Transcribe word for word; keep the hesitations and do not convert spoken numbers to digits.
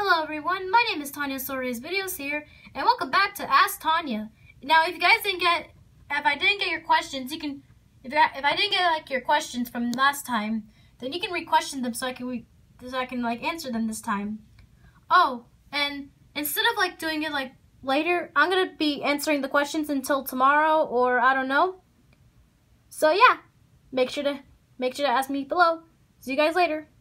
Hello everyone, my name is Tanya Soares Videos here, and welcome back to Ask Tanya. Now, if you guys didn't get, if I didn't get your questions, you can, if I, if I didn't get like your questions from last time, then you can re-question them so I can re, so I can like answer them this time. Oh, and instead of like doing it like later, I'm gonna be answering the questions until tomorrow, or I don't know. So yeah, make sure to make sure to ask me below. See you guys later.